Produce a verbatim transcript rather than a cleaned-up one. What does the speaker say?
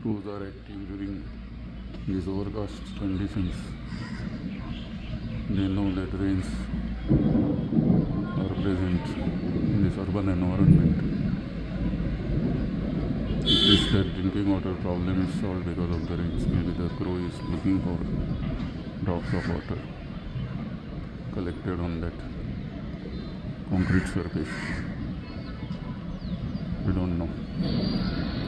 Crows are active during these overcast conditions. They know that rains are present in this urban environment. At least their drinking water problem is solved because of the rains. Maybe the crow is looking for drops of water collected on that concrete surface. We don't know.